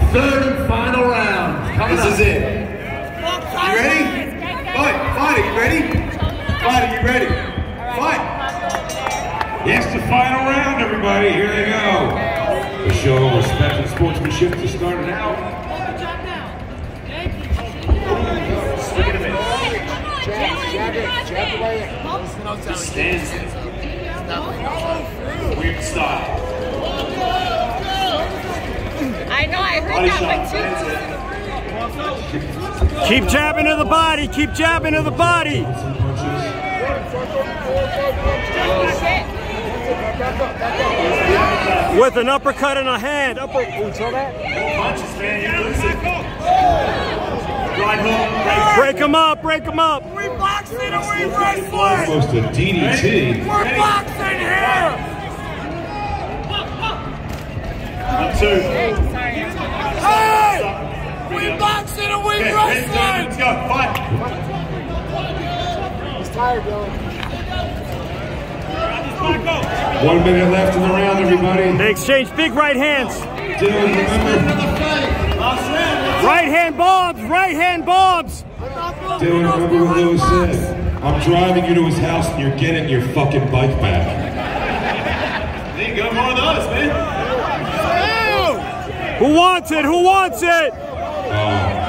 third and final round. This is it. You ready? Fight, are you ready? Fight, are you ready? Fight. Yes, the final round, everybody. Here they go. The show of respect and sportsmanship to start it out. Just stands there. Weird style. I know, I heard that one too. Keep jabbing to the body, keep jabbing to the body. With an uppercut in a hand. Punches, man, you lose it. Right hook, break him up, break him up. We boxing and we wrestling. Almost a DDT. We're boxing here. 1, 2. Hey! We boxing and we wrestling. Let's go, fight. He's tired, Dylan. 1 minute left in the round, everybody. They exchange big right hands. Dylan, remember? Right hand bombs, right hand bombs. Dylan, remember what Lewis said? I'm driving you to his house and you're getting your fucking bike back. There you go, more of those, man. Who wants it? Who wants it? Oh.